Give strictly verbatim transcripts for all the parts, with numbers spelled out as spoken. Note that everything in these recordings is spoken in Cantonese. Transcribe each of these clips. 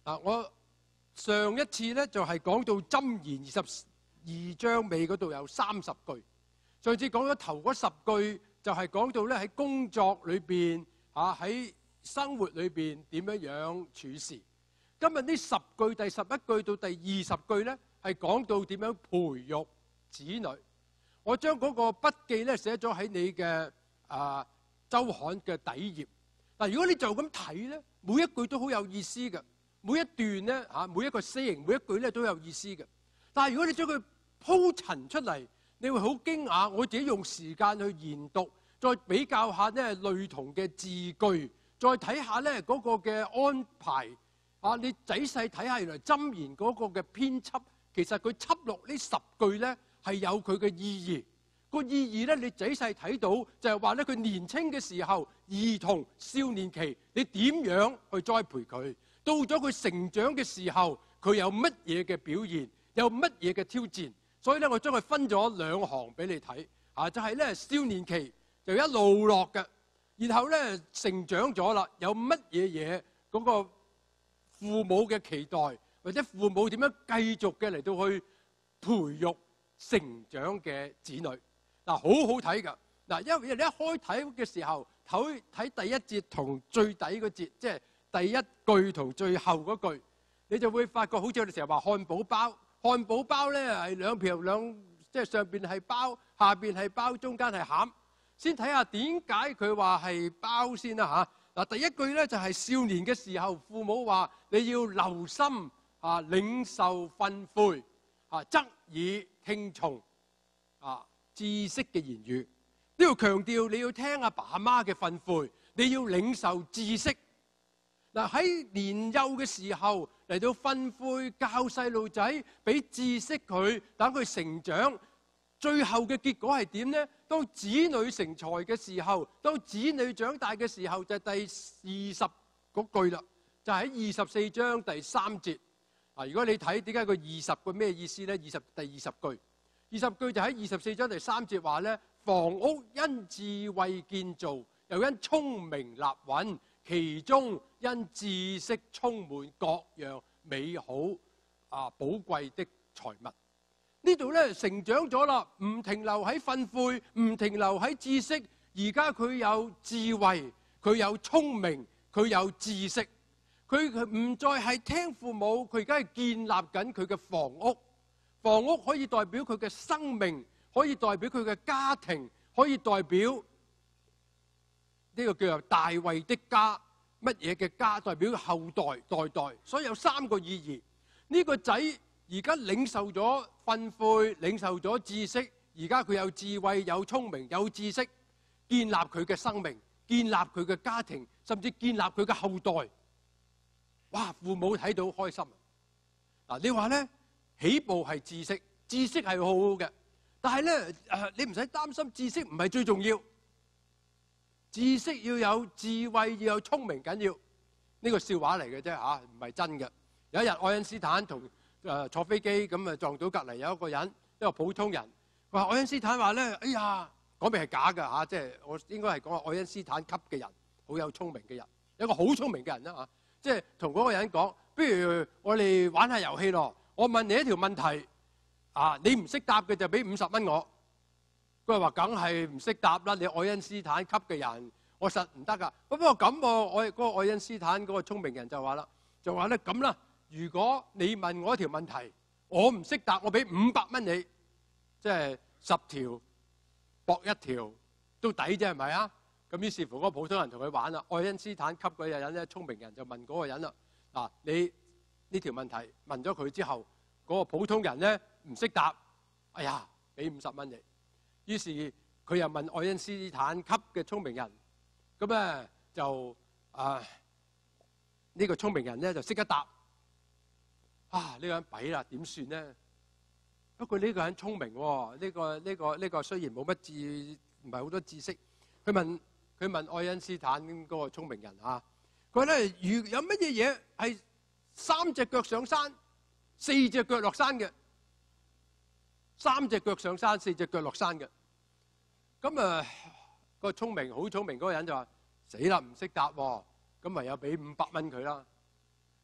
嗱，我上一次咧就係講到箴言二十二章尾嗰度有三十句。上次講咗頭嗰十句，就係講到咧喺工作裏邊嚇，喺生活裏邊點樣樣處事。今日呢十句，第十一句到第二十句咧，係講到點樣培育子女。我將嗰個筆記咧寫咗喺你嘅啊週刊嘅底頁。嗱，如果你就咁睇咧，每一句都好有意思嘅，每一段咧嚇，每一個 saying， 每一句咧都有意思嘅。但係如果你將佢鋪陳出嚟，你會好驚訝。我自己用時間去研讀，再比較下咧類同嘅字句，再睇下咧嗰個嘅安排。啊，你仔細睇下，原來箴言嗰個嘅編輯，其實佢輯錄呢十句咧係有佢嘅意義。個意義咧，你仔細睇到就係話咧，佢年青嘅時候，兒童少年期，你點樣去栽培佢？到咗佢成長嘅時候，佢有乜嘢嘅表現，有乜嘢嘅挑戰？所以咧，我將佢分咗兩行俾你睇。啊，就係咧少年期就一路落嘅，然後咧成長咗啦，有乜嘢嘢嗰個父母嘅期待，或者父母點樣繼續嘅嚟到去培育成長嘅子女。嗱，好好睇㗎。嗱，因為你一開睇嘅時候，睇睇第一節同最底嗰節，即係第一句同最後嗰句，你就會發覺好似我哋成日話漢堡包，漢堡包咧係兩條兩，即係上邊係包，下邊係包，中間係餡。先睇下點解佢話係包先啦嚇。嗱，第一句咧就係少年嘅時候，父母話你要留心啊，領受訓誨啊，側耳聽從啊知識嘅言語。呢度強調你要聽阿爸阿媽嘅訓誨，你要領受知識。嗱，喺年幼嘅時候嚟到訓誨教細路仔，俾知識佢，等佢成長。最後嘅結果係點呢？當子女成才嘅時候，當子女長大嘅時候，就係第二十嗰句啦，就喺二十四章第三節。嗱，如果你睇點解個二十個咩意思呢？二十第二十句，二十句就喺二十四章第三節話呢，房屋因智慧建造，又因聰明立穩，其中因知識充滿各樣美好啊寶貴的財物。呢度咧成長咗啦，唔停留喺訓誨，唔停留喺知識。而家佢有智慧，佢有聰明，佢有知識。佢唔再係聽父母，佢而家係建立緊佢嘅房屋。房屋可以代表佢嘅生命，可以代表佢嘅家庭，可以代表呢個叫做大衛的家。乜嘢嘅家？代表後代代代。所以有三個意義。呢個仔而家領受咗訓誨，領受咗知識，而家佢有智慧、有聰明、有知識，建立佢嘅生命，建立佢嘅家庭，甚至建立佢嘅後代。哇！父母睇到開心。嗱，你話咧，起步係知識，知識係好好嘅，但係咧誒，你唔使擔心，知識唔係最重要。知識要有智慧，要有聰明緊要。呢個笑話嚟嘅啫嚇，唔係真嘅。有一日愛因斯坦同誒坐飛機咁啊，撞到隔離有一個人，一個普通人。佢話愛因斯坦話咧，哎呀，講明係假㗎嚇，即係我應該係講愛因斯坦級嘅人，好有聰明嘅人，有一個好聰明嘅人啦嚇。即係同嗰個人講，不如我哋玩下遊戲咯。我問你一條問題，啊，你唔識答嘅就俾五十蚊我。佢話梗係唔識答啦，你愛因斯坦級嘅人，我實唔得㗎。不過咁喎，我嗰個愛因斯坦嗰個聰明人就話啦，就話咧咁啦。如果你問我一條問題，我唔識答，我俾五百蚊你，即係十條搏一條都抵啫，係咪啊？咁於是乎嗰個普通人同佢玩啦。愛因斯坦級嗰個人咧，聰明人就問嗰個人啦：嗱，你呢條問題問咗佢之後，嗰個普通人咧唔識答，哎呀，俾五十蚊你。於是佢又問愛因斯坦級嘅聰明人，咁咧就啊呢個聰明人咧就識得答。啊！呢個人弊啦，點算呢？不過呢個人聰明喎，呢個呢個呢個雖然冇乜智，唔係好多知識。佢問佢問愛因斯坦嗰個聰明人啊，佢話咧，如有乜嘢嘢係三隻腳上山，四隻腳落山嘅？三隻腳上山，四隻腳落山嘅。咁啊，個聰明好聰明嗰個人就話：死啦，唔識答喎，咁唯有俾五百蚊佢啦。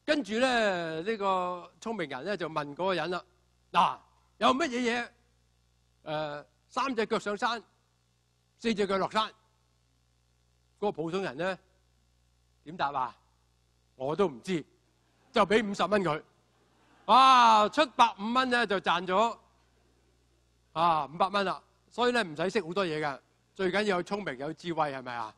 跟住咧，呢個聰明人咧就問嗰個人啦：嗱，有乜嘢嘢？誒，三隻腳上山，四隻腳落山。嗰個普通人咧點答啊？我都唔知，就俾五十蚊佢。啊，出百五蚊咧就賺咗啊五百蚊啦。所以咧唔使識好多嘢㗎，最緊要有聰明有智慧，係咪啊？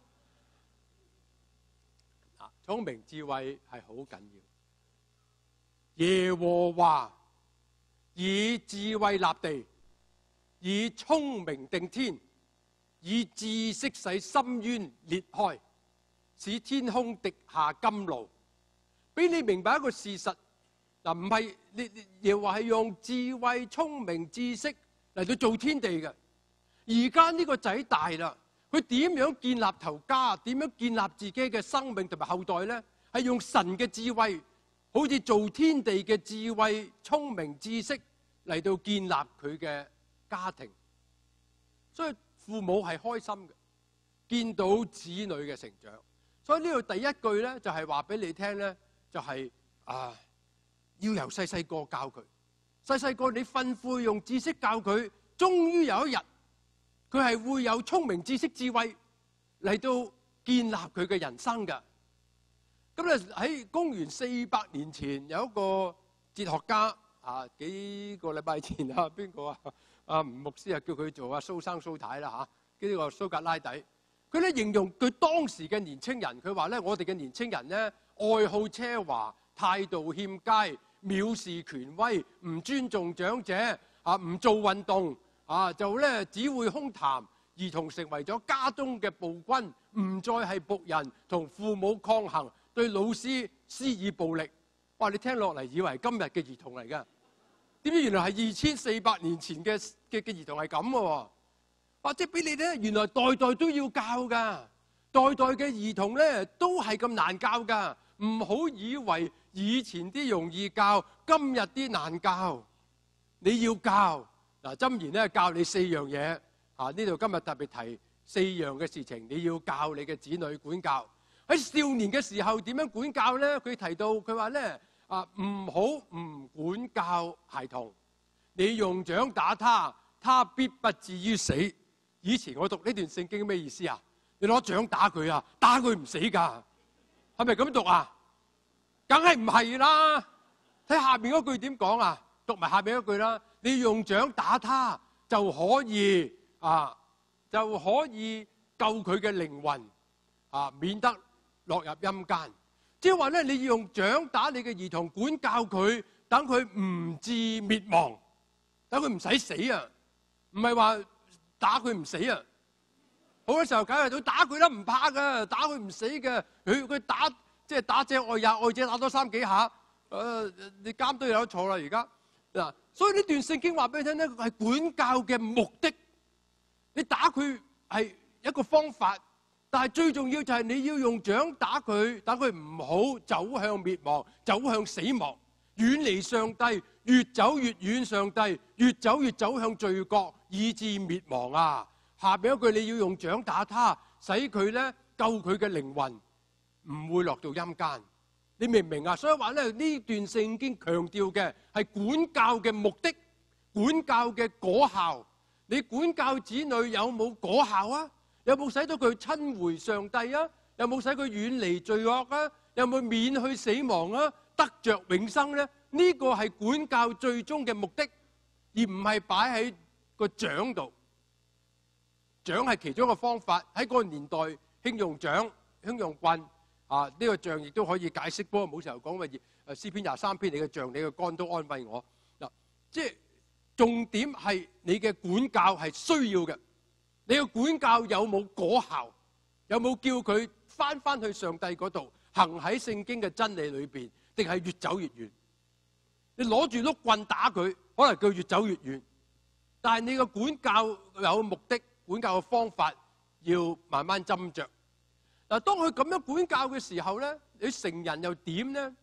啊，聰明智慧係好緊要。耶和華以智慧立地，以聰明定天，以知識使深淵裂開，使天空滴下甘露。俾你明白一個事實，嗱，唔係你耶和華係用智慧、聰明、知識嚟到做天地嘅。而家呢個仔大啦，佢點樣建立頭家？點樣建立自己嘅生命同埋後代呢？係用神嘅智慧，好似做天地嘅智慧、聰明、知識嚟到建立佢嘅家庭。所以父母係開心嘅，見到子女嘅成長。所以呢度第一句呢，就係話俾你聽呢，就係、是、啊，要由細細個教佢。細細個你吩咐用知識教佢，終於有一日，佢係會有聰明、知識、智慧嚟到建立佢嘅人生㗎。咁咧喺公元四百年前，有一個哲學家啊，幾個禮拜前啊，邊個啊？阿吳牧師啊，叫佢做阿蘇生蘇太啦嚇，呢個蘇格拉底。佢咧形容佢當時嘅年青人，佢話咧：我哋嘅年青人咧，愛好奢華，態度欠佳，藐視權威，唔尊重長者，啊，唔做運動。啊，就咧只會空談，兒童成為咗家中嘅暴君，唔再係僕人，同父母抗衡，對老師施以暴力。哇！你聽落嚟以為今日嘅兒童嚟㗎，點知原來係二千四百年前嘅嘅嘅兒童係咁喎。或者俾你咧，原來代代都要教㗎，代代嘅兒童咧都係咁難教㗎。唔好以為以前啲容易教，今日啲難教。你要教。嗱，箴言咧教你四樣嘢，啊呢度今日特別提四樣嘅事情，你要教你嘅子女管教。喺少年嘅時候點樣管教咧？佢提到佢話咧啊，唔好唔管教孩童，你用掌打他，他必不至於死。以前我讀呢段聖經咩意思啊？你攞掌打佢啊，打佢唔死㗎，係咪咁讀啊？梗係唔係啦？睇下面嗰句點講啊？讀埋下面嗰句啦。你用掌打他就可以啊，就可以救佢嘅靈魂啊，免得落入陰間。即係話咧，你要用掌打你嘅兒童，管教佢，等佢唔致滅亡，等佢唔使死啊！唔係話打佢唔死啊！好多時候梗係都打佢啦，唔怕噶，打佢唔死嘅。佢佢打即係打者愛也，愛者打多三幾下，誒、呃，你監都有得坐啦而家嗱。所以呢段聖經話俾你聽咧，係管教嘅目的。你打佢係一個方法，但係最重要就係你要用掌打佢，等佢唔好走向滅亡，走向死亡，遠離上帝，越走越遠上帝，越走越走向罪惡，以致滅亡啊！下邊一句你要用掌打他，使佢咧救佢嘅靈魂，唔會落到陰間。你明唔明啊？所以話咧，呢段聖經強調嘅係管教嘅目的，管教嘅果效。你管教子女有冇果效啊？有冇使到佢親回上帝啊？有冇使佢遠離罪惡啊？有冇免去死亡啊？得着永生咧？呢個係管教最終嘅目的，而唔係擺喺個掌度。掌係其中一個方法，喺嗰個年代興用掌，興用棍。啊！呢、這個杖亦都可以解釋，不過冇時候講乜嘢。誒詩篇廿三篇，你嘅杖、你嘅竿都安慰我。嗱、啊，即係重點係你嘅管教係需要嘅。你嘅管教有冇果效？有冇叫佢翻翻去上帝嗰度，行喺聖經嘅真理裏邊，定係越走越遠？你攞住碌棍打佢，可能佢越走越遠。但係你嘅管教有目的，管教嘅方法要慢慢斟酌。嗱，當佢咁樣管教嘅時候咧，你成人又點咧？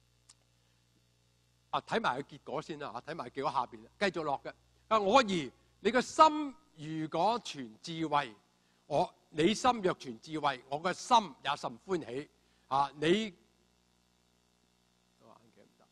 啊，睇埋個結果先啦嚇，睇埋結果下邊，繼續落嘅。啊，我兒，你個心如果存智慧，我你心若存智慧，我個心也甚歡喜。啊，你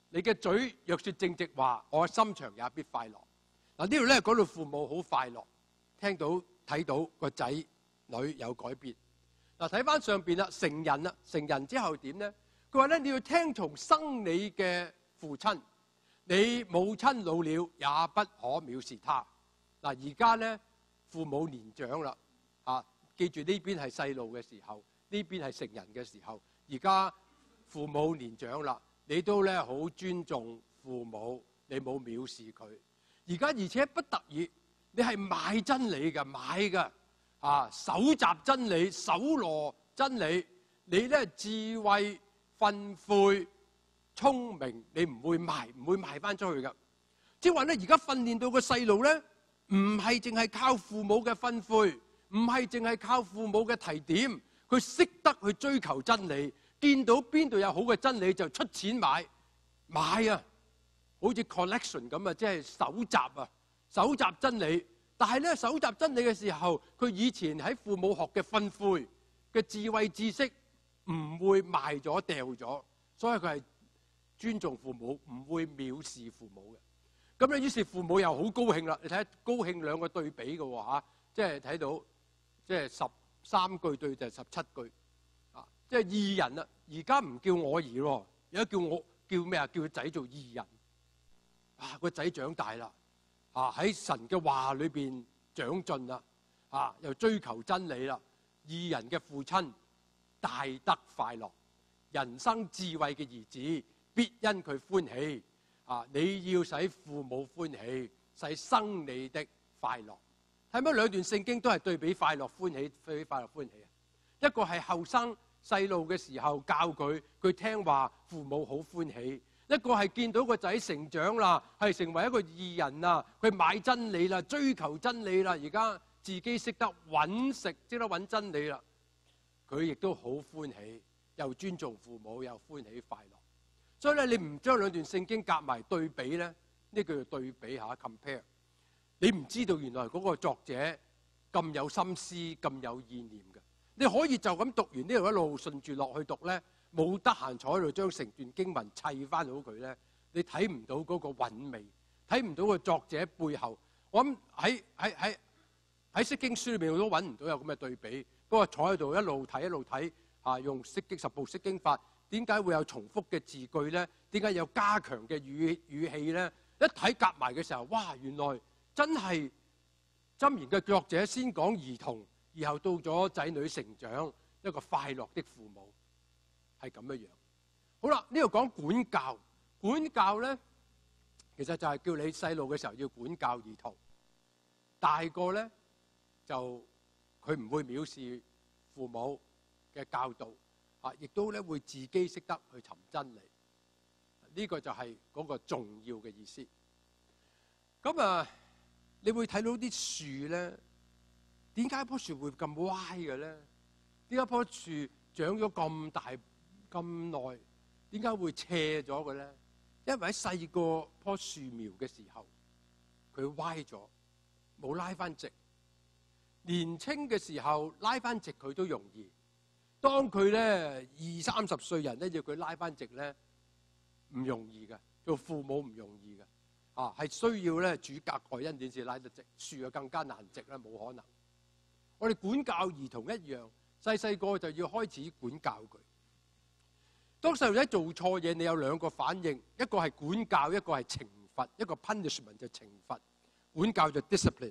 你嘅嘴若說正直話，我嘅心腸也必快樂。嗱，呢度咧講到父母好快樂，聽到睇到個仔女有改變。嗱，睇翻上邊啦，成人啦，成人之後點咧？佢話咧，你要聽從生你嘅父親，你母親老了也不可藐視他。嗱，而家咧父母年長啦，啊，記住呢邊係細路嘅時候，呢邊係成人嘅時候。而家父母年長啦，你都咧好尊重父母，你冇藐視佢。而家而且不得已，你係買真理嘅，買嘅啊，搜集真理，搜羅真理。你咧智慧、訓誨、聰明，你唔會賣，唔會賣翻出去㗎。即係話咧，而家訓練到個細路咧，唔係淨係靠父母嘅訓誨，唔係淨係靠父母嘅提點，佢識得去追求真理。見到邊度有好嘅真理就出錢買買啊！好似 collection 咁啊，即係搜集啊，搜集真理。但係咧，搜集真理嘅時候，佢以前喺父母學嘅訓誨嘅智慧知識唔會賣咗掉咗，所以佢係尊重父母，唔會藐視父母嘅。咁咧，於是父母又好高興啦。你睇下高興兩個對比嘅喎嚇，即係睇到即係十三句對就係十七句啊，即係義人啦。而家唔叫我兒喎，而家叫我叫咩啊？叫個仔做義人。啊，個仔長大啦，啊喺神嘅話裏邊長進啦，啊又追求真理啦。義人嘅父親大得快樂，人生智慧嘅兒子必因佢歡喜。啊，你要使父母歡喜，使生你的快樂。睇乜兩段聖經都係對比快樂歡喜，對比快樂歡喜啊！一個係後生細路嘅時候教佢，佢聽話，父母好歡喜；一個係見到個仔成長啦，係成為一個義人啦，佢買真理啦，追求真理啦，而家自己識得揾食，識得揾真理啦，佢亦都好歡喜，又尊重父母，又歡喜快樂。所以咧，你唔將兩段聖經夾埋對比咧，呢叫做對比下 compare。你唔知道原來嗰個作者咁有心思、咁有意念嘅。你可以就咁讀完呢度一路順住落去讀咧，冇得閒坐喺度將成段經文砌翻好佢咧，你睇唔到嗰個韻味，睇唔到個作者背後。我諗喺喺喺喺釋經書裏面我都揾唔到有咁嘅對比。不過坐喺度一路睇一路睇啊，用釋經十部釋經法，點解會有重複嘅字句咧？點解有加強嘅語語氣咧？一睇夾埋嘅時候，哇！原來真係箴言嘅作者先講兒童，然後到咗仔女成長，一個快樂的父母係咁樣樣。好啦，呢度講管教，管教咧其實就係叫你細路嘅時候要管教兒童，大個咧就佢唔會藐視父母嘅教導啊，亦都咧會自己識得去尋真理。呢個就係嗰個重要嘅意思。咁啊，你會睇到啲樹咧，點解棵樹會咁歪嘅咧？點解棵樹長咗咁大咁耐，點解會斜咗嘅咧？因為喺細個棵樹苗嘅時候，佢歪咗，冇拉翻直。年青嘅時候拉翻直佢都容易，當佢咧二三十歲人咧要佢拉翻直咧唔容易嘅，做父母唔容易嘅。啊，係需要咧主格外恩典先拉得直，樹就更加難直啦，冇可能。我哋管教兒童一樣，細細個就要開始管教佢。當細路仔做錯嘢，你有兩個反應，一個係管教，一個係懲罰。一個 punishment 就懲罰，管教就 discipline。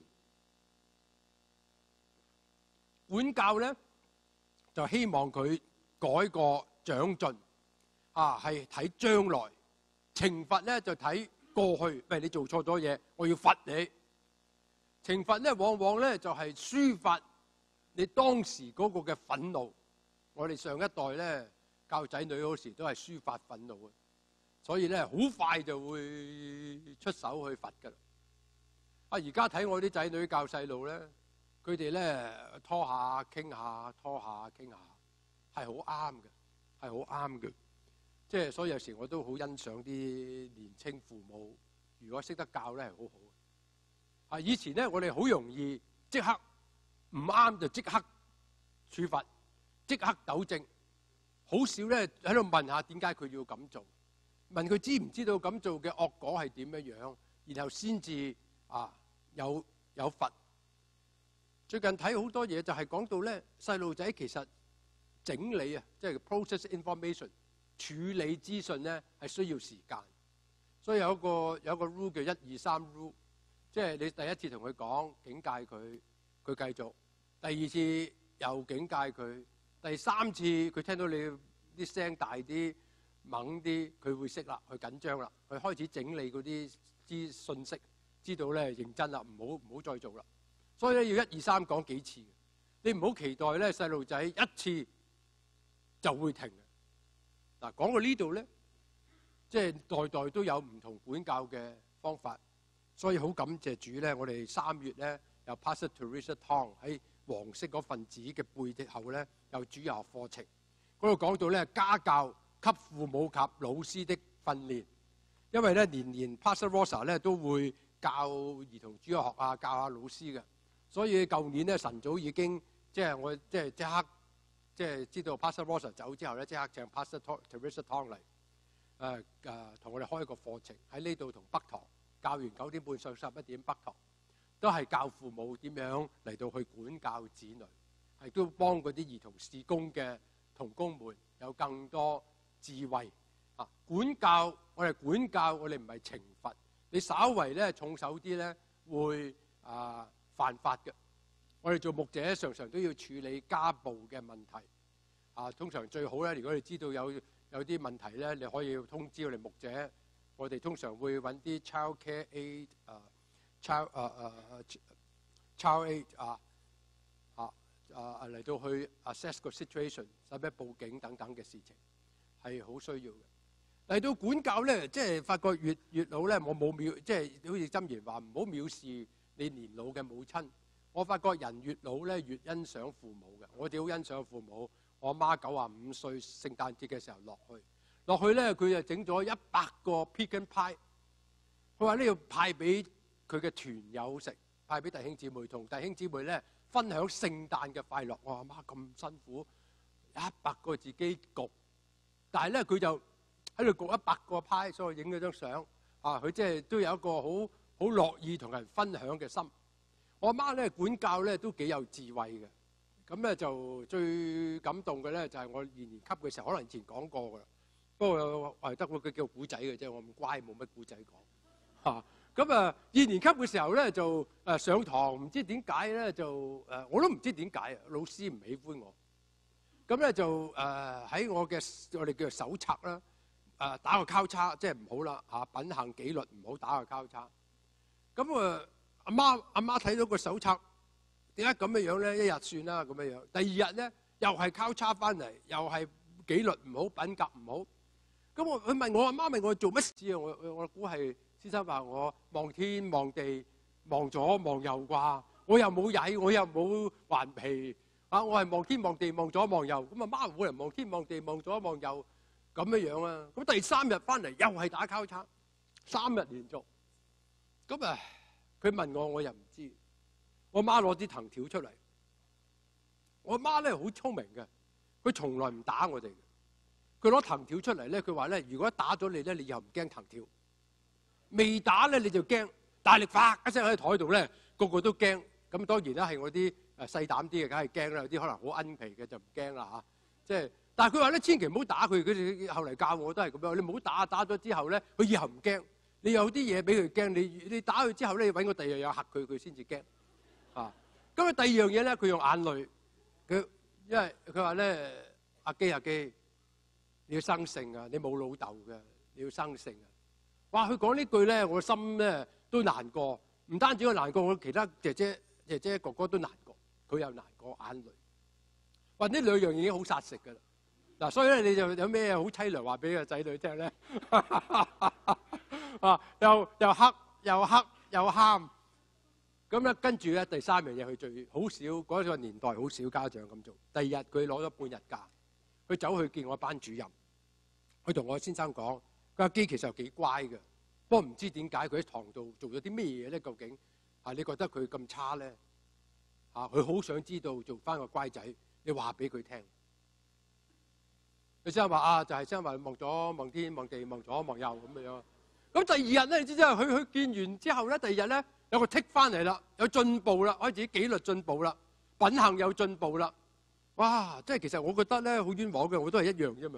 管教咧就希望佢改過長進，啊係睇將來。懲罰咧就睇過去，譬如你做錯咗嘢，我要罰你。懲罰咧往往咧就係抒發你當時嗰個嘅憤怒。我哋上一代咧教仔女嗰時都係抒發憤怒嘅，所以咧好快就會出手去罰㗎啦。啊，而家睇我啲仔女教細路咧，佢哋咧拖下傾下，拖下傾下，係好啱嘅，係好啱嘅。即係所以有時我都好欣賞啲年青父母，如果識得教咧係好好。啊，以前咧我哋好容易即刻唔啱就即刻處罰，即刻糾正，好少咧喺度問下點解佢要咁做， 問佢知唔知道咁做嘅惡果係點樣樣，然後先至啊有有罰。最近睇好多嘢就係講到咧，細路仔其實整理啊，即係 process information 處理資訊咧係需要時間，所以有一個有一個 rule 叫一二三 rule， 即係你第一次同佢講警戒佢，佢繼續；第二次又警戒佢，第三次佢聽到你啲聲大啲、猛啲，佢會識啦，佢緊張啦，佢開始整理嗰啲資訊息，知道咧認真啦，唔好唔好再做啦。所以咧要一二三講幾次，你唔好期待咧細路仔一次就會停。嗱，講到呢度咧，即係代代都有唔同管教嘅方法，所以好感謝主咧。我哋三月咧有 Pastor Teresa Tong 喺黃色嗰份紙嘅背脊後咧有主日學課程，嗰度講到咧家教給父母及老師的訓練，因為咧年年 Pastor Rosa 咧都會教兒童主日學啊，教下老師嘅。所以舊年咧，晨早已經即係我即係即刻即係知道 Pastor Rosa 走之後咧，即刻請 Pastor Teresa Tong 嚟誒誒同我哋開一個課程喺呢度同北堂教完九點半上十一點，北堂都係教父母點樣嚟到去管教子女，係都幫嗰啲兒童事工嘅同工們有更多智慧啊！管教我哋管教我哋唔係懲罰，你稍為咧重手啲咧會啊〜犯法嘅，我哋做牧者常常都要處理家暴嘅問題。啊，通常最好咧，如果你知道有有啲問題咧，你可以通知我哋牧者。我哋通常會揾啲 child care aid 啊 child 啊啊 child aid 啊啊啊嚟到去 assess 個 situation， 使咩報警等等嘅事情係好需要嘅。嚟到管教咧，即係發覺越越老咧，我冇藐，即係好似箴言話唔好藐視你年老嘅母親。我發覺人越老咧越欣賞父母嘅。我哋好欣賞父母。我阿媽九十五歲聖誕節嘅時候落去，落去咧佢就整咗一百個 pecan pie。佢話呢要派俾佢嘅團友食，派俾弟兄姊妹，同弟兄姊妹咧分享聖誕嘅快樂。我阿媽咁辛苦，一百個自己焗，但係咧佢就喺度焗一百個派，所以影咗張相。啊，佢即係都有一個好好樂意同人分享嘅心。我阿媽咧管教咧都幾有智慧嘅。咁咧就最感動嘅咧就係我二年級嘅時候，可能以前講過㗎啦。不過我係得個叫古仔嘅啫，我咁乖冇乜古仔講嚇。咁啊二年級嘅時候咧就誒上堂，唔知點解咧就誒我都唔知點解啊，老師唔喜歡我。咁咧就誒喺我嘅我哋叫做手冊啦，誒打個交叉即係唔好啦嚇，品行紀律唔好打個交叉。咁啊阿媽阿媽睇到個手冊。點解咁嘅樣咧？一日算啦咁嘅樣。第二日咧又係交叉翻嚟，又係紀律唔好，品格唔好。咁我佢問我阿媽問我做乜事啊？我我估係先生話我望天望地望左望右啩。我又冇曳，我又冇頑皮啊！我係望天望地望左望右。咁阿媽冇人望天望地望左望右咁嘅樣啊！咁第三日翻嚟又係打交叉，三日連續。咁啊，佢問我我又唔知。我媽攞啲藤條出嚟，我媽咧好聰明嘅，佢從來唔打我哋嘅。佢攞藤條出嚟咧，佢話咧：如果打咗你咧，你又唔驚藤條；未打咧，你就驚。大力發一聲喺台度咧，個個都驚。咁當然啦，係我啲誒細膽啲嘅，梗係驚啦。有啲可能好奀皮嘅就唔驚啦嚇。即係，但係佢話咧，千祈唔好打佢。佢哋後嚟教我都係咁樣，你唔好打，打咗之後咧，佢以後唔驚。你有啲嘢俾佢驚，你你打佢之後咧，你揾個第二樣嘢嚇佢，佢先至驚。啊！咁啊，第二樣嘢咧，佢用眼淚。佢因為佢話咧，阿基阿基，你要生性啊！你冇老豆嘅，你要生性啊！哇！佢講呢句咧，我心咧都難過。唔單止我難過，我其他姐姐、姐姐哥哥都難過。佢又難過，眼淚。哇！呢兩樣已經好殺食㗎啦。嗱，所以咧，你就有咩好凄涼話俾個仔女聽咧？啊！又又黑又黑又喊。咁咧，跟住咧，第三樣嘢佢最好少嗰個年代，好少家長咁做。第二日佢攞咗半日假，佢走去見我班主任，佢同我先生講：佢阿基其實又幾乖嘅，不過唔知點解佢喺堂度做咗啲咩嘢咧？究竟啊，你覺得佢咁差咧？啊，佢好想知道做翻個乖仔，你話俾佢聽。 佢先話啊，就係先話望左望天望地望左望右咁樣。咁第二日咧，你知唔知啊？佢佢見完之後咧，第二日咧有個剔翻嚟啦，有進步啦，開始紀律進步啦，品行有進步啦。哇！即係其實我覺得咧好冤枉嘅，我都係一樣啫嘛。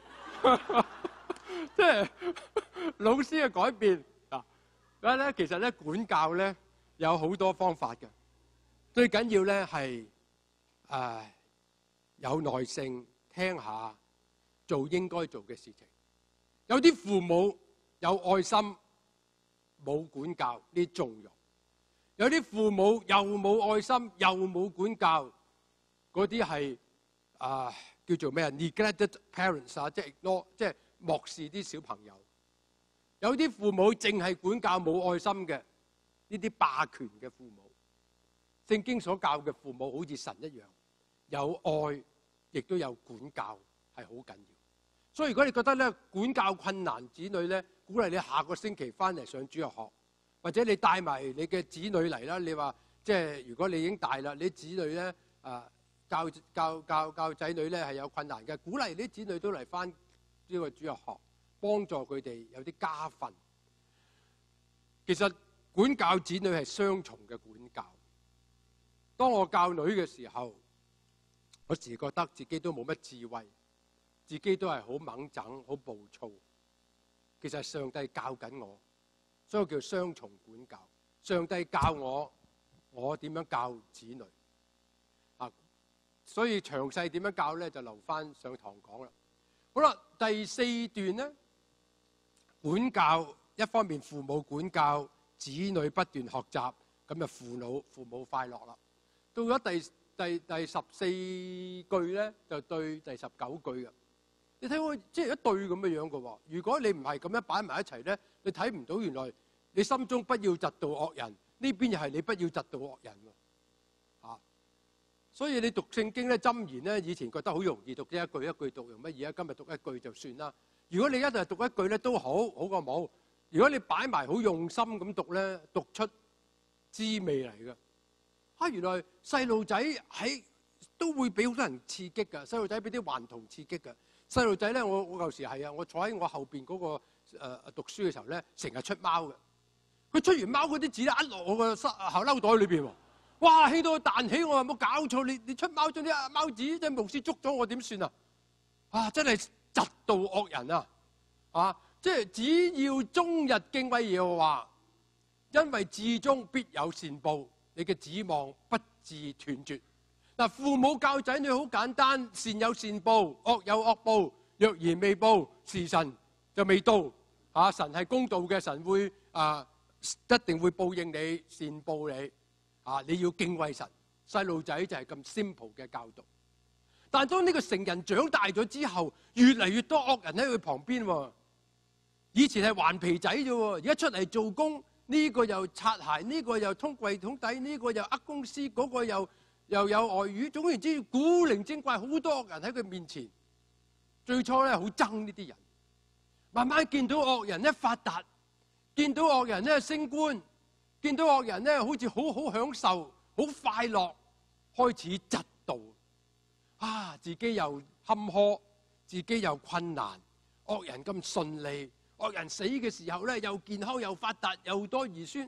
即係老師嘅改變啊！所以咧，其實咧管教咧有好多方法嘅，最緊要咧係誒有耐性聽下，做應該做嘅事情。有啲父母有愛心，冇管教呢縱容；有啲父母又冇愛心，又冇管教，嗰啲係啊叫做咩啊 neglected parents 啊，即係攞即係漠視啲小朋友。有啲父母淨係管教冇愛心嘅，呢啲霸權嘅父母。聖經所教嘅父母好似神一樣，有愛亦都有管教，係好緊要。所以如果你覺得咧管教困難子女咧，鼓勵你下個星期翻嚟上主日學，或者你帶埋你嘅子女嚟啦。你話即係如果你已經大啦，你子女咧啊教教教教仔女咧係有困難嘅，鼓勵啲子女都嚟翻呢個主日學，幫助佢哋有啲家訓。其實管教子女係雙重嘅管教。當我教女嘅時候，我時覺得自己都冇乜智慧，自己都係好猛整、好暴躁。其實上帝教緊我，所以叫雙重管教。上帝教我，我點樣教子女啊？所以詳細點樣教咧，就留翻上堂講啦。好啦，第四段咧，管教一方面父母管教子女不斷學習，咁就父母父母快樂啦。到咗第第第十四句咧，就對第十九句嘅。你睇我即係一對咁嘅樣嘅喎。如果你唔係咁樣擺埋一齊咧，你睇唔到原來你心中不要嫉妒惡人，呢邊又係你不要嫉妒惡人喎。啊，所以你讀聖經咧箴言咧，以前覺得好容易讀啫，一句一句讀用乜嘢啊？今日讀一句就算啦。如果你一日讀一句咧都好，好過冇。如果你擺埋好用心咁讀咧，讀出滋味嚟嘅。啊，原來細路仔喺都會俾好多人刺激㗎，細路仔俾啲頑童刺激㗎。細路仔咧，我我舊時係啊，我坐喺我後邊嗰、那個誒、呃、讀書嘅時候咧，成日出貓嘅。佢出完貓嗰啲紙咧，一落我個塞後褸袋裏邊喎。哇！氣到彈起，我話冇搞錯，你你出貓咗啲貓紙，即係牧師捉咗我點算啊？啊！真係嫉妒惡人啊！啊！即係只要終日敬畏耶和華，因為至終必有善報。你嘅指望不致斷絕。嗱，父母教仔女好簡單，善有善報，惡有惡報。若然未報，時辰就未到。啊，神係公道嘅，神會啊一定會報應你，善報你。啊，你要敬畏神。細路仔就係咁 simple 嘅教導。但係當呢個成人長大咗之後，越嚟越多惡人喺佢旁邊喎。以前係頑皮仔啫喎，而家出嚟做工。呢個又擦鞋，呢個又通櫃桶底，呢個又呃公司，嗰個又又有外遇，總言之古靈精怪，好多惡人喺佢面前。最初咧好憎呢啲人，慢慢見到惡人咧發達，見到惡人咧升官，見到惡人咧好似好好享受、好快樂，開始嫉妒。啊，自己又坎坷，自己又困難，惡人咁順利。惡人死嘅時候咧，又健康又發達又多兒孫，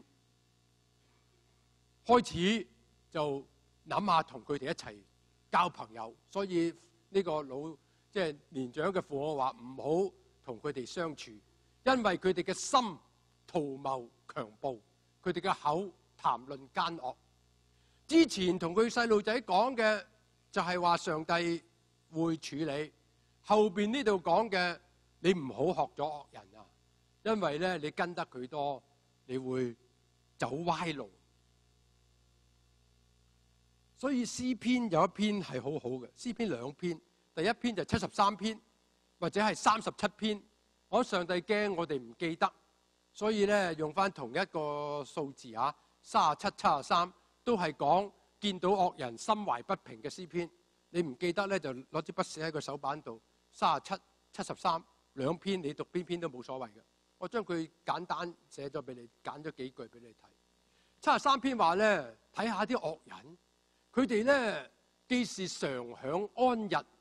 開始就諗下同佢哋一齊交朋友。所以呢個老即係年長嘅父母話唔好同佢哋相處，因為佢哋嘅心圖謀強暴，佢哋嘅口談論奸惡。之前同佢細路仔講嘅就係話上帝會處理，後邊呢度講嘅。你唔好學咗惡人啊，因為咧你跟得佢多，你會走歪路。所以詩篇有一篇係好好嘅，詩篇兩篇，第一篇就七十三篇，或者係三十七篇。我上帝驚我哋唔記得，所以咧用翻同一個數字啊，三十七、七十三都係講見到惡人心懷不平嘅詩篇。你唔記得咧，就攞支筆寫喺個手板度，三十七、七十三。兩篇你讀邊篇都冇所謂嘅，我將佢簡單寫咗俾你，揀咗幾句俾你睇。七十三篇話咧，睇下啲惡人，佢哋咧既是常享安逸，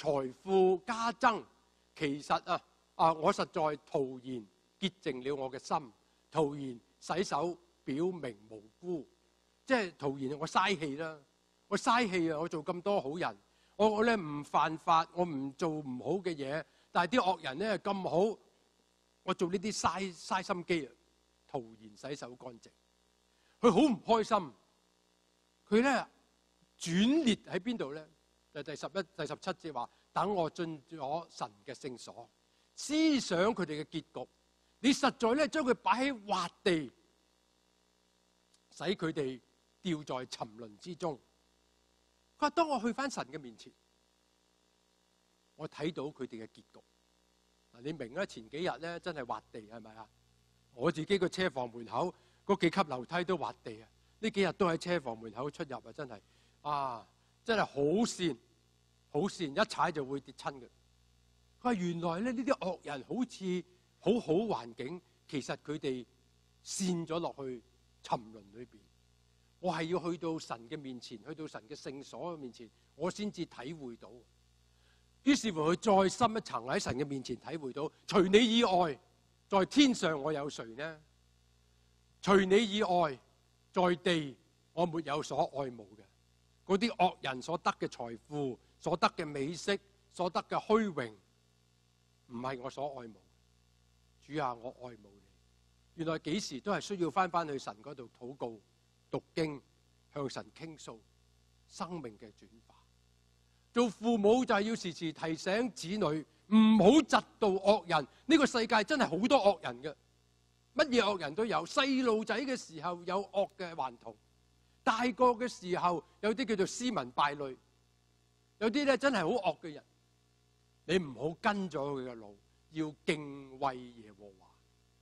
財富加增，其實啊啊，我實在徒然潔淨了我嘅心，徒然洗手表明無辜，即係徒然我嘥氣啦，我嘥氣啊！我做咁多好人，我我咧唔犯法，我唔做唔好嘅嘢，但係啲惡人咧咁好，我做呢啲嘥嘥心機啊！徒然洗手乾淨，佢好唔開心，佢咧轉裂喺邊度咧？就第十一、第十七節話：等我進咗神嘅聖所，思想佢哋嘅結局。你實在咧將佢擺喺滑地，使佢哋掉在沉淪之中。佢話：當我去返神嘅面前，我睇到佢哋嘅結局。嗱，你明啦？前幾日咧真係滑地係咪啊？我自己個車房門口嗰幾級樓梯都滑地啊！呢幾日都喺車房門口出入啊！真係啊，真係好跣，好跣，一踩就會跌親嘅。佢話：原來咧呢啲惡人好似好好環境，其實佢哋跣咗落去沉淪裏邊。我係要去到神嘅面前，去到神嘅聖所嘅面前，我先至體會到。於是乎佢再深一層喺神嘅面前體會到，除你以外，在天上我有誰呢？除你以外，在地我沒有所愛慕嘅。嗰啲惡人所得嘅財富、所得嘅美色、所得嘅虛榮，唔係我所愛慕。主啊，我愛慕你。原來幾時都係需要翻翻去神嗰度禱告、讀經，向神傾訴生命嘅轉化。做父母就係要時時提醒子女唔好嫉妒惡人。呢個世界真係好多惡人嘅，乜嘢惡人都有。細路仔嘅時候有惡嘅頑童，大個嘅時候有啲叫做斯文敗類，有啲咧真係好惡嘅人。你唔好跟咗佢嘅路，要敬畏耶和華。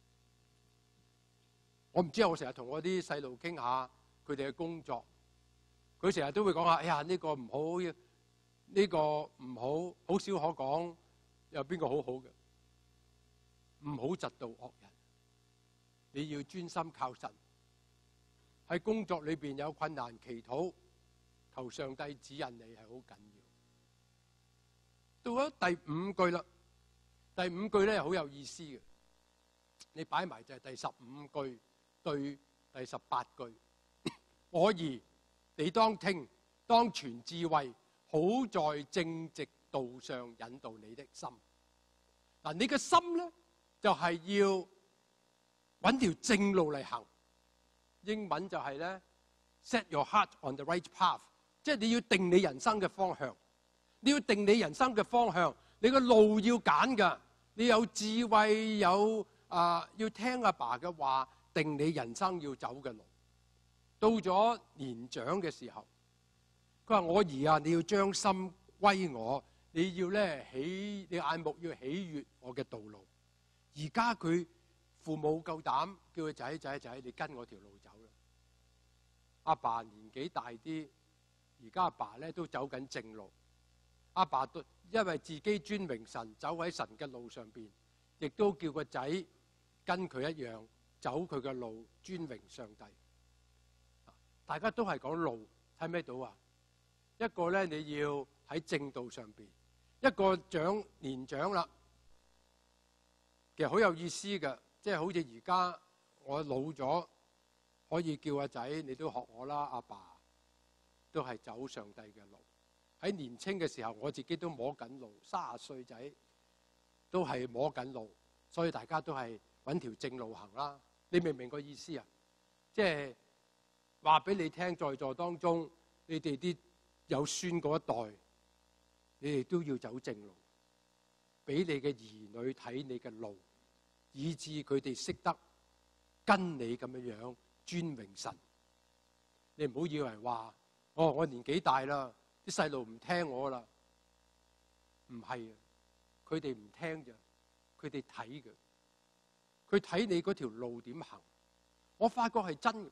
我唔知啊，我成日同我啲細路傾下佢哋嘅工作，佢成日都會講下：哎呀，呢個唔好，呢個唔好，好少可講。有邊個好好嘅？唔好嫉妒惡人。你要專心靠神。喺工作裏邊有困難，祈禱，求上帝指引你係好緊要。到咗第五句啦，第五句咧好有意思嘅。你擺埋就係第十五句對第十八句。我兒，你當聽，當存智慧，好在正直道上引導你的心。嗱，你嘅心咧就係要揾條正路嚟行。英文就係咧 set your heart on the right path， 即係你要定你人生嘅方向。你要定你人生嘅方向，你個路要揀噶。你有智慧，有啊、呃，要聽阿爸嘅話，定你人生要走嘅路。到咗年長嘅時候，佢話：我兒啊，你要將心歸我，你要咧喜，你眼目要喜悅我嘅道路。而家佢父母夠膽叫佢仔仔仔，你跟我條路走啦。阿爸年紀大啲，而家阿爸咧都走緊正路。阿爸都因為自己尊榮神，走喺神嘅路上邊，亦都叫個仔跟佢一樣走佢嘅路，尊榮上帝。大家都係講路，睇咩到啊？一個咧你要喺正道上邊，一個長年長啦，其實好有意思嘅，即係好似而家我老咗，可以叫阿仔你都學我啦，阿爸都係走上帝嘅路。喺年青嘅時候，我自己都摸緊路，三十歲仔都係摸緊路，所以大家都係揾條正路行啦。你明唔明個意思啊？即係話俾你聽，在座當中你哋啲有孫嗰一代，你哋都要走正路，俾你嘅兒女睇你嘅路，以致佢哋識得跟你咁樣樣尊榮神。你唔好以為話哦，我年紀大啦，啲細路唔聽我啦，唔係啊，佢哋唔聽咋，佢哋睇嘅，佢睇你嗰條路點行。我發覺係真嘅。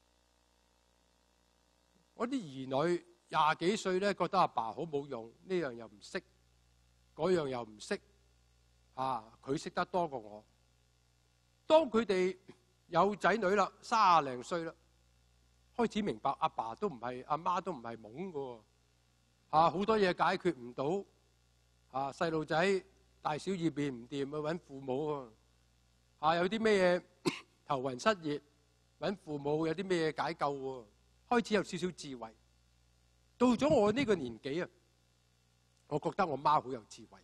我啲兒女廿幾歲咧，覺得阿爸好冇用，呢樣又唔識，嗰樣又唔識，啊，佢識得多過我。當佢哋有仔女啦，卅零歲啦，開始明白阿爸都唔係，阿媽都唔係懵㗎喎。啊，好多嘢解決唔到， 啊，細路仔大小二便唔掂，去揾父母喎。啊，有啲咩嘢頭暈失熱，揾父母有啲咩嘢解救喎。開始有少少智慧。到咗我呢個年紀啊，我覺得我媽好有智慧。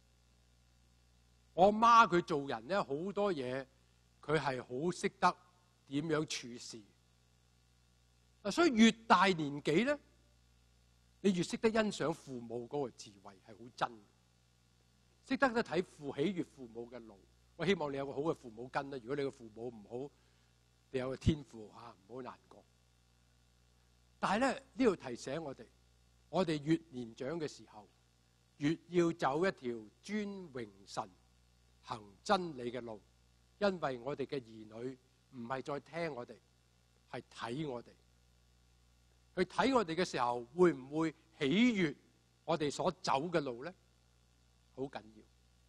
我媽佢做人咧好多嘢，佢係好識得點樣處事。啊，所以越大年紀咧，你越識得欣賞父母嗰個智慧係好真嘅，識得咧睇父喜悅父母嘅路。我希望你有個好嘅父母根啦。如果你個父母唔好，你有個天父嚇，唔好難過。但係咧呢度提醒我哋，我哋越年長嘅時候，越要走一條尊榮神、行真理嘅路，因為我哋嘅兒女唔係再聽我哋，係睇我哋。佢睇我哋嘅時候，會唔會喜悅我哋所走嘅路咧？好緊要。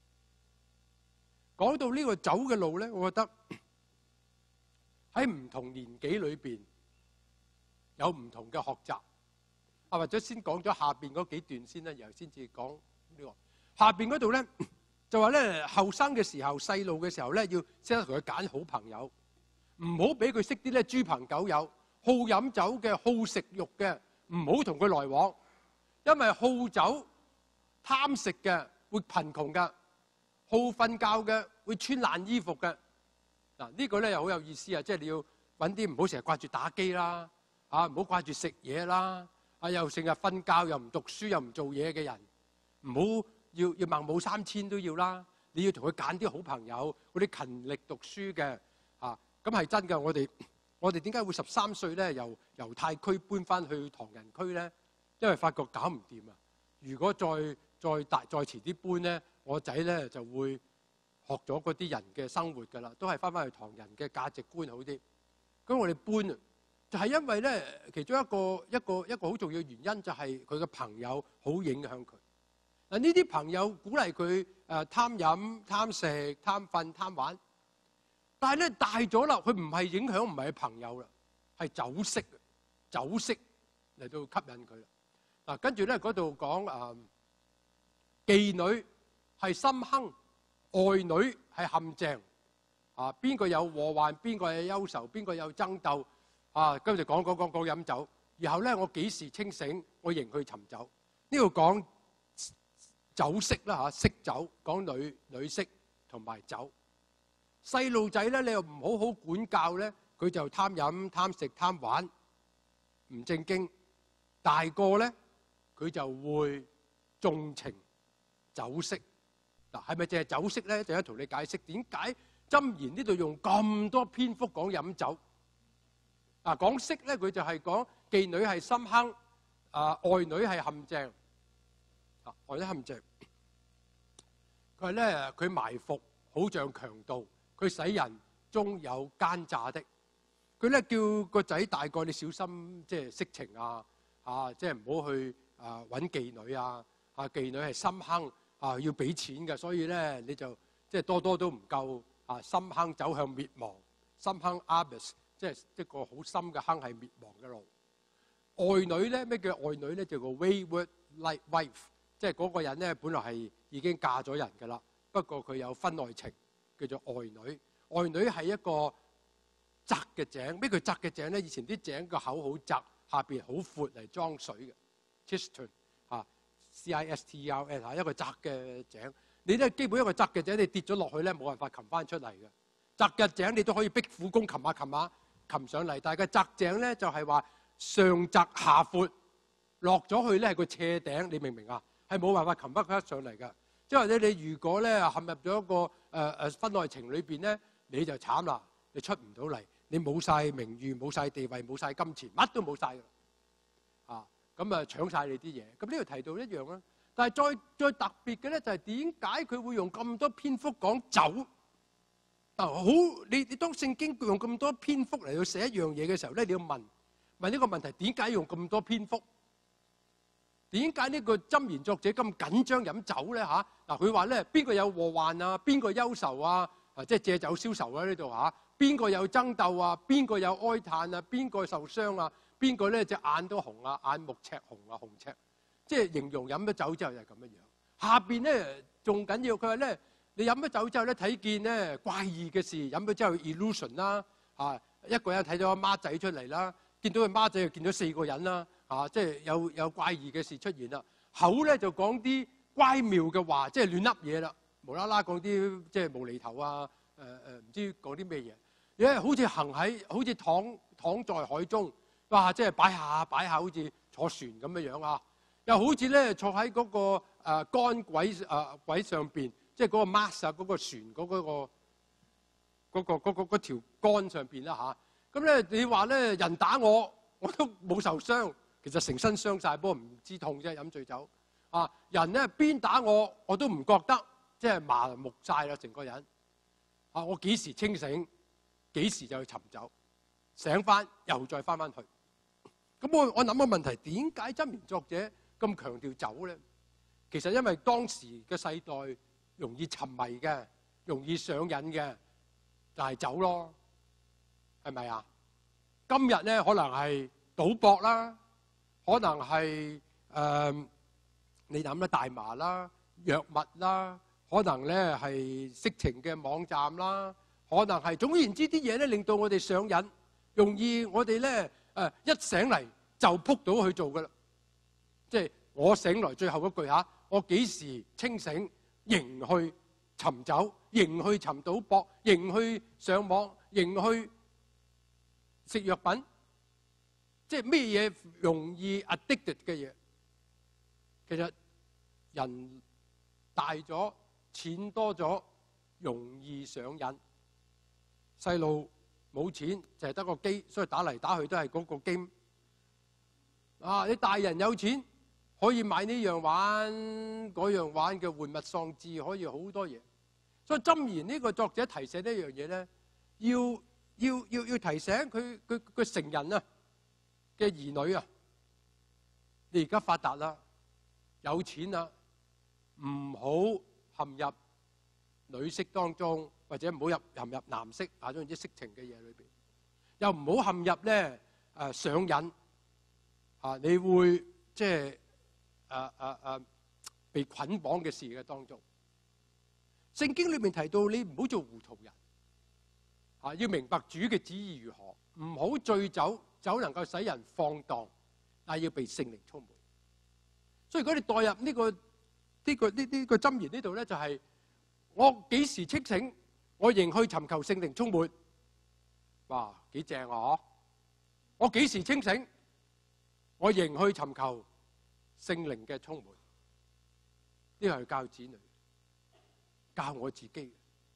講到呢個走嘅路咧，我覺得喺唔同年紀裏邊有唔同嘅學習。啊，或者先講咗下邊嗰幾段先啦，然後先至講呢個下邊嗰度咧，就話咧後生嘅時候、細路嘅時候咧，要識得同佢揀好朋友，唔好俾佢識啲咧豬朋狗友、好飲酒嘅、好食肉嘅，唔好同佢來往，因為好酒、貪食嘅會貧窮㗎。好瞓覺嘅會穿爛衣服嘅。嗱，呢個咧又好有意思啊！即係你要揾啲唔好成日掛住打機啦，啊唔好掛住食嘢啦，啊又成日瞓覺又唔讀書又唔做嘢嘅人，唔好要要孟母三遷都要啦。你要同佢揀啲好朋友，嗰啲勤力讀書嘅，啊咁係真㗎。我哋我哋點解會十三歲咧由猶太區搬翻去唐人區咧？因為發覺搞唔掂啊！如果再再大再遲啲搬咧，我仔咧就會學咗嗰啲人嘅生活㗎啦，都係翻返去唐人嘅價值觀好啲。咁我哋搬啊，就係因為咧其中一個一個一個好重要嘅原因，就係佢嘅朋友好影響佢。嗱，呢啲朋友鼓勵佢誒貪飲、貪食、貪瞓、貪玩，但係咧大咗啦，佢唔係影響，唔係朋友啦，係酒色，酒色嚟到吸引佢啦。嗱，跟住咧嗰度講誒妓女係深坑，外女係陷阱。啊，邊個有禍患，邊個有憂愁，邊個有爭鬥。啊，跟住講講講講飲酒，然後咧我幾時清醒，我仍去尋酒。呢度講酒色啦嚇，色酒講女女色同埋酒。細路仔咧，你又唔好好管教咧，佢就貪飲貪食貪玩，唔正經。大個咧，佢就會縱情酒色。嗱，係咪淨係酒色咧？就一同你解釋點解箴言呢度用咁多篇幅講飲酒。嗱，講色咧，佢就係講妓女係深坑，啊外女係陷阱。啊，外女陷阱。佢話咧，佢埋伏好像強盜，佢使人終有奸詐的。佢咧叫個仔大個，你小心即係色情啊，啊即係唔好去啊揾妓女啊，啊妓女係深坑啊，要俾錢嘅，所以咧你就即係多多都唔夠啊，深坑走向滅亡，深坑 abyss 即係一個好深嘅坑，係滅亡嘅路。外女咧，咩叫外女咧？就叫 wayward like wife， 即係嗰個人咧本來係已經嫁咗人㗎啦，不過佢有婚外情，叫做外女。外女係一個窄嘅井，咩叫窄嘅井咧？以前啲井個口好窄，下邊好闊嚟裝水嘅 cistern 嚇 C I S T E R N 嚇，一個窄嘅井。你咧基本一個窄嘅井，你跌咗落去咧冇辦法擒翻出嚟嘅。窄嘅井你都可以逼苦工擒下擒下擒上嚟，但係個窄井咧就係話上窄下闊，落咗去咧係個斜頂，你明唔明啊？係冇辦法擒翻佢上嚟㗎。即係或者你如果咧陷入咗一個誒誒婚外情裏邊咧，你就慘啦，你出唔到嚟，你冇晒名譽、冇晒地位、冇晒金錢，乜都冇晒㗎。啊，咁啊搶晒你啲嘢。咁呢度提到一樣啦，但係再再特別嘅咧就係點解佢會用咁多篇幅講酒？啊，好，你你當聖經用咁多篇幅嚟到寫一樣嘢嘅時候咧，你要問問呢個問題：點解用咁多篇幅？點解呢個箴言作者咁緊張飲酒咧？嚇嗱，佢話咧邊個有禍患啊？邊個憂愁啊？啊，即係借酒消愁啊！呢度嚇邊個有爭鬥啊？邊個有哀嘆啊？邊個受傷啊？邊個咧隻眼都紅啊？眼目赤紅啊，紅赤，即係形容飲咗酒之後就係咁樣樣。 下邊咧仲緊要，佢話咧你飲咗酒之後咧睇見咧怪異嘅事，飲咗之後 illusion 啦，啊一個人睇到阿孖仔出嚟啦，見到佢孖仔又見到四個人啦，啊即係有有怪異嘅事出現啦，口咧就講啲乖妙嘅話，即係亂噏嘢啦，無啦啦講啲即係無厘頭啊，誒誒唔知講啲咩嘢，因為好似行喺好似躺躺在海中，哇！即係擺下擺下，好似坐船咁樣樣啊，又好似咧坐喺嗰個誒桿軌誒軌上邊，即係嗰個 mast 啊，嗰個船嗰嗰個。嗰、嗰個嗰、嗰個、條杆上邊啦嚇，咁咧你話咧人打我，我都冇受傷，其實成身傷晒，不過唔知痛啫，飲醉酒啊！人咧邊打我，我都唔覺得，即係麻木晒啦，成個人啊！我幾時清醒，幾時就去尋酒，醒翻又再翻翻去。咁我我諗個問題，點解箴言作者咁強調酒咧？其實因為當時嘅世代容易沉迷嘅，容易上癮嘅。就係酒咯，係咪啊？今日咧可能係賭博啦，可能係誒、呃、你諗咧大麻啦、藥物啦，可能咧係色情嘅網站啦，可能係總言之啲嘢咧令到我哋上癮，容易我哋咧誒一醒嚟就撲到去做噶啦。即係我醒來最後嗰句嚇，我幾時清醒仍去尋酒，仍去尋賭博，仍去上網，仍去食藥品，即係咩嘢容易 addicted 嘅嘢？其實人大咗，錢多咗，容易上癮。細路冇錢，就係得個機，所以打嚟打去都係嗰個 game。啊，你大人有錢，可以買呢樣玩嗰樣玩嘅玩物喪志，可以好多嘢。所以箴言呢個作者提醒呢樣嘢咧，要要要要提醒佢佢佢成人啊嘅兒女啊，你而家發達啦，有錢啦，唔好陷入女色當中，或者唔好入陷入男色啊，總之色情嘅嘢裏邊，又唔好陷入咧誒上癮啊，你會即係誒誒誒被捆綁嘅事嘅當中。聖經裏面提到你唔好做糊塗人，啊，要明白主嘅旨意如何，唔好醉酒，酒能夠使人放蕩，但係要被聖靈充滿。所以如果你代入呢個呢個呢呢個箴言呢度咧，就係我幾時清醒，我仍去尋求聖靈充滿。哇，幾正啊！我幾時清醒，我仍去尋求聖靈嘅充滿。呢個係教子女。教我自己，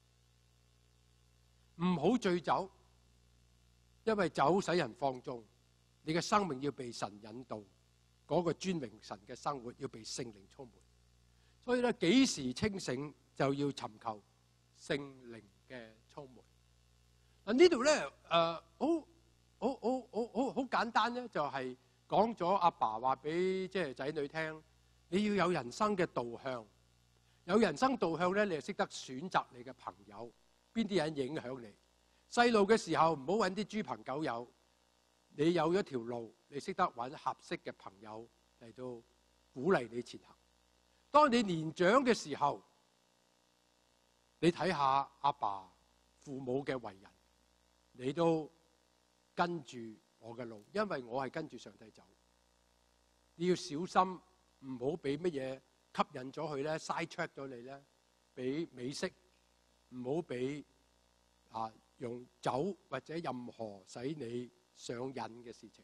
唔好醉酒，因為酒使人放縱。你嘅生命要被神引導，嗰個尊榮神嘅生活要被聖靈充滿。所以咧，幾時清醒就要尋求聖靈嘅充滿。嗱呢度咧，誒，好好好好好好簡單咧，就係講咗阿爸話俾即係仔女聽，你要有人生嘅導向。有人生導向咧，你就識得選擇你嘅朋友，邊啲人影響你。細路嘅時候唔好揾啲豬朋狗友，你有咗條路，你識得揾合適嘅朋友嚟到鼓勵你前行。當你年長嘅時候，你睇下阿爸父母嘅為人，你都跟住我嘅路，因為我係跟住上帝走。你要小心，唔好俾乜嘢吸引咗佢咧，side track 咗你咧，俾美色，唔好俾啊用酒或者任何使你上癮嘅事情。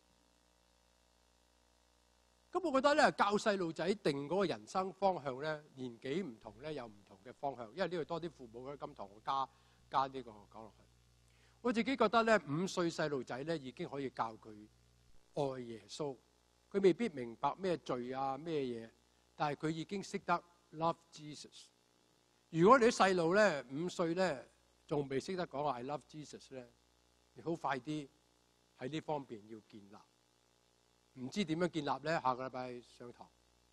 咁我覺得咧，教細路仔定嗰個人生方向咧，年紀唔同咧，有唔同嘅方向。因為呢度多啲父母喺今堂我加加呢個講落去。我自己覺得咧，五歲細路仔咧已經可以教佢愛耶穌，佢未必明白咩罪啊咩嘢。但係佢已經識得 love Jesus。如果你啲細路咧五歲咧仲未識得講 I love Jesus 咧，你好快啲喺呢方面要建立。唔知點樣建立咧？下個禮拜上堂。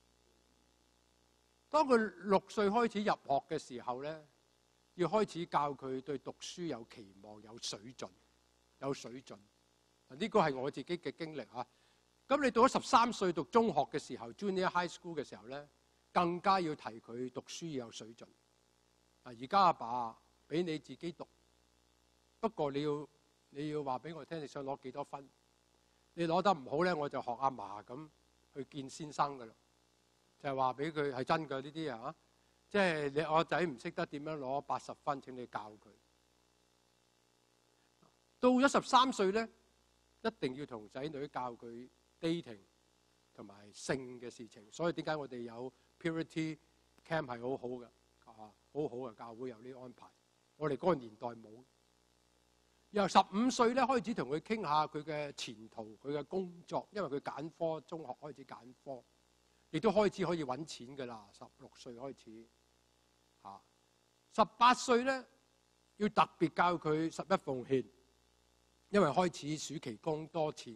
當佢六歲開始入學嘅時候咧，要開始教佢對讀書有期望、有水準、有水準。呢個係我自己嘅經歷嚇。咁你到咗十三歲讀中學嘅時候 ，Junior High School 嘅時候咧， 更加要提佢讀書要有水準。啊，而家阿爸俾你自己讀，不過你要你要話俾我聽，你想攞幾多分？你攞得唔好咧，我就學阿嫲咁去見先生噶啦，就係話俾佢係真㗎呢啲啊，即係你我仔唔識得點樣攞八十分，請你教佢。到咗十三歲咧，一定要同仔女教佢 dating 同埋性嘅事情。所以點解我哋有 purity camp 係好好嘅啊，好好嘅教會有呢個安排。我哋嗰個年代冇。由十五歲咧開始同佢傾下佢嘅前途、佢嘅工作，因為佢揀科，中學開始揀科，亦都開始可以揾錢㗎啦。十六歲開始嚇，十八歲咧要特別教佢十一奉獻。因為開始暑期工多錢，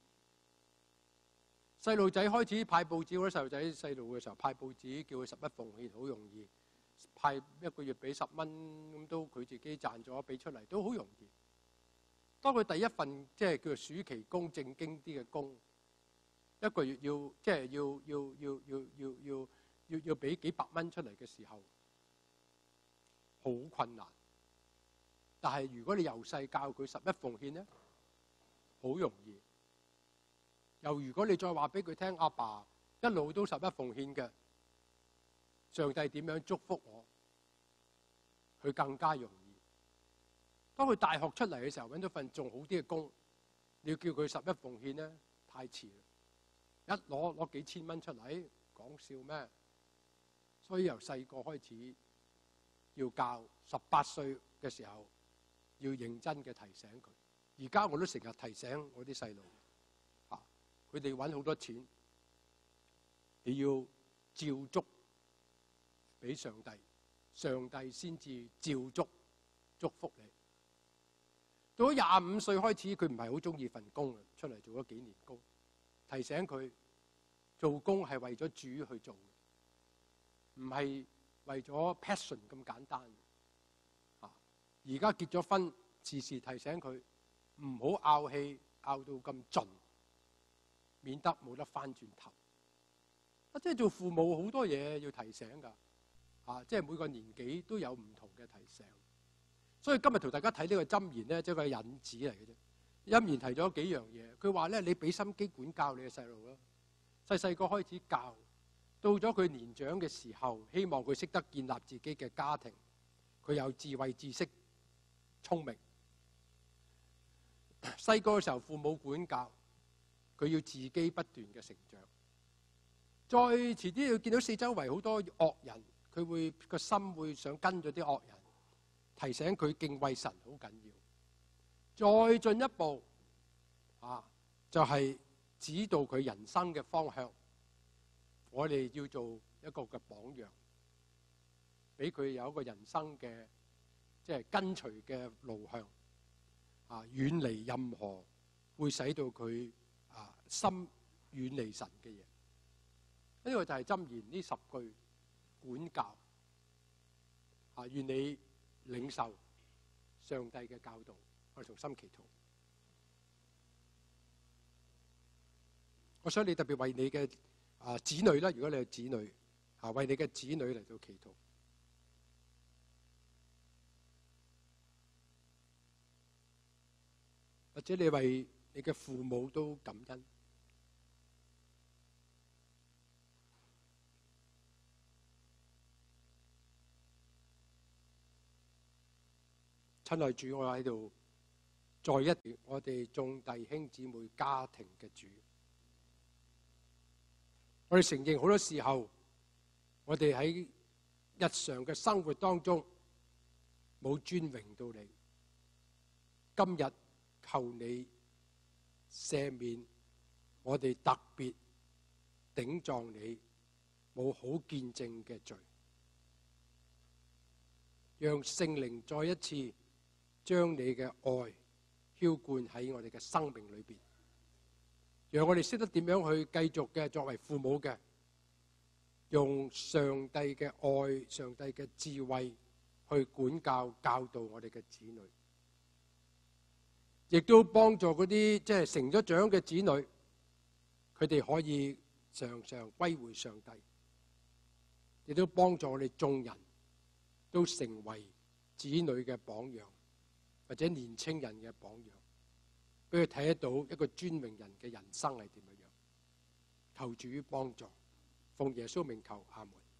細路仔開始派報紙，嗰啲細路仔細路嘅時候派報紙，叫佢十一奉獻好容易，派一個月俾十蚊咁都佢自己賺咗俾出嚟都好容易。當佢第一份即係叫做暑期工正經啲嘅工，一個月要即係要要要要要要要要俾幾百蚊出嚟嘅時候，好困難。但係如果你由細教佢十一奉獻咧，好容易。又如果你再話俾佢聽，阿爸一路都十一奉獻嘅，上帝點樣祝福我，佢更加容易。當佢大學出嚟嘅時候，揾到份仲好啲嘅工，你要叫佢十一奉獻咧，太遲啦！一攞攞幾千蚊出嚟，講笑咩？所以由細個開始要教，十八歲嘅時候，要認真嘅提醒佢。而家我都成日提醒我啲細路，啊，佢哋揾好多錢，你要照足俾上帝，上帝先至照足祝福你。到咗廿五歲開始，佢唔係好中意份工，出嚟做咗幾年工，提醒佢做工係為咗主去做，唔係為咗 passion 咁簡單。而家結咗婚，時時提醒佢唔好拗氣，拗到咁盡，免得冇得翻轉頭。啊，即係做父母好多嘢要提醒㗎，啊，即係每個年紀都有唔同嘅提醒。所以今日同大家睇呢個箴言咧，即係個引子嚟嘅啫。箴言提咗幾樣嘢，佢話咧，你俾心機管教你嘅細路啦，細細個開始教，到咗佢年長嘅時候，希望佢識得建立自己嘅家庭，佢有智慧、知識、聰明。細個嘅時候父母管教，佢要自己不斷嘅成長。再遲啲要見到四周圍好多惡人，佢會個心會想跟咗啲惡人，提醒佢敬畏神好緊要。再進一步啊，就係指導佢人生嘅方向。我哋要做一個嘅榜樣，俾佢有一個人生嘅即係跟隨嘅路向。啊，遠離任何會使到佢啊心遠離神嘅嘢。呢個就係箴言呢十句管教。啊，願你領受上帝嘅教導。我哋同心祈禱。我想你特別為你嘅啊子女啦，如果你係子女，啊為你嘅子女嚟到祈禱。或者你為你嘅父母都感恩。親愛主，我喺度再一次我哋眾弟兄姊妹家庭嘅主，我哋承認好多時候，我哋喺日常嘅生活當中冇尊榮到你。今日求你赦免我哋特別頂撞你冇好見證嘅罪，讓聖靈再一次將你嘅愛澆灌喺我哋嘅生命裏邊，讓我哋識得點樣去繼續嘅作為父母嘅，用上帝嘅愛、上帝嘅智慧去管教教導我哋嘅子女。亦都幫助嗰啲即係成咗長嘅子女，佢哋可以常常歸回上帝， 亦都幫助我哋眾人都成為子女嘅榜樣，或者年青人嘅榜樣，俾佢睇得到一個尊榮人嘅人生係點樣樣。求主幫助，奉耶穌名求，阿門。